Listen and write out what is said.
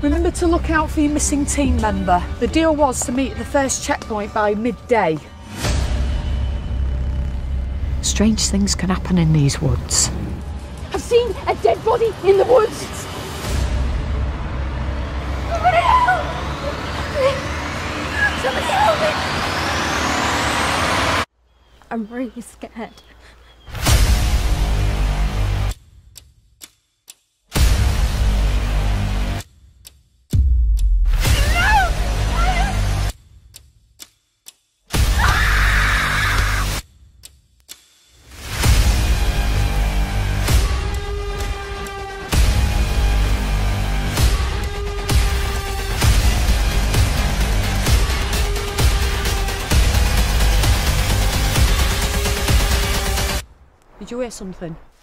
Remember to look out for your missing team member. The deal was to meet at the first checkpoint by midday. Strange things can happen in these woods. I've seen a dead body in the woods. Somebody help! Somebody help me! I'm really scared. Did you hear something?